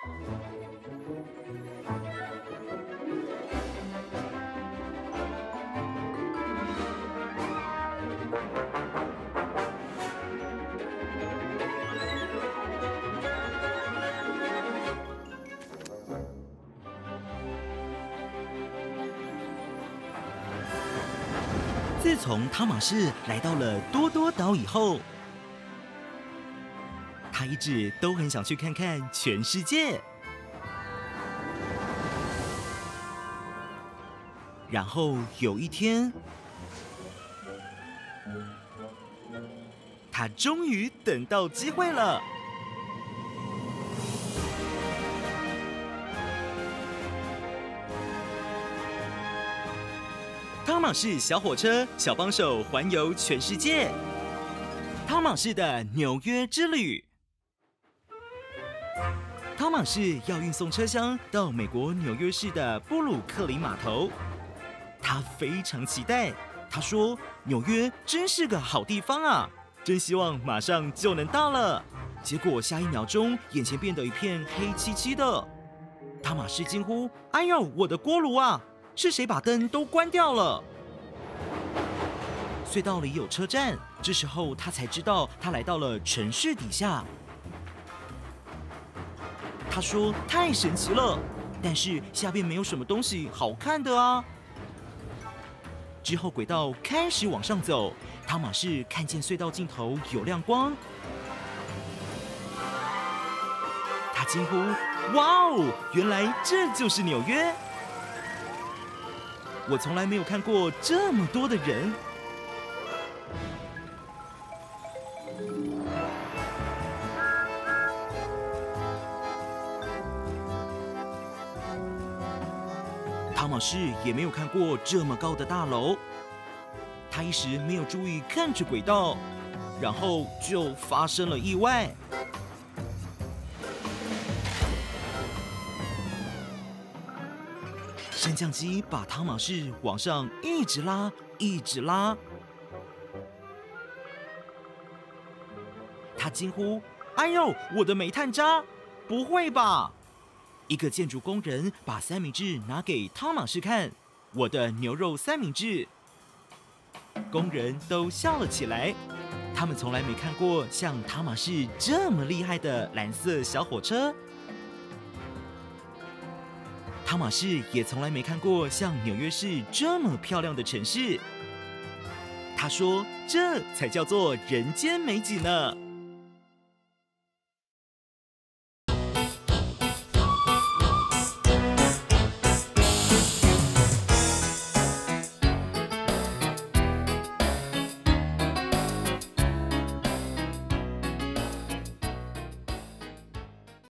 自从汤马士来到了多多岛以后，他一直都很想去看看全世界。然后有一天，他终于等到机会了。汤马士小火车小帮手环游全世界，汤马士的纽约之旅。汤马士要运送车厢到美国纽约市的布鲁克林码头，他非常期待。他说：“纽约真是个好地方啊，真希望马上就能到了。”结果下一秒钟，眼前变得一片黑漆漆的。汤马士惊呼：“哎呦，我的锅炉啊！是谁把灯都关掉了？”隧道里有车站，这时候他才知道他来到了城市底下。他说：“太神奇了，但是下面没有什么东西好看的啊。”之后轨道开始往上走，汤马士看见隧道尽头有亮光，他惊呼：“哇哦，原来这就是纽约！我从来没有看过这么多的人。”汤马士也没有看过这么高的大楼，他一时没有注意看着轨道，然后就发生了意外。升降机把汤马士往上一直拉，一直拉。他惊呼：“哎呦，我的煤炭渣！不会吧？”一个建筑工人把三明治拿给汤马士看，我的牛肉三明治。工人都笑了起来，他们从来没看过像汤马士这么厉害的蓝色小火车。汤马士也从来没看过像纽约市这么漂亮的城市。他说：“这才叫做人间美景呢。”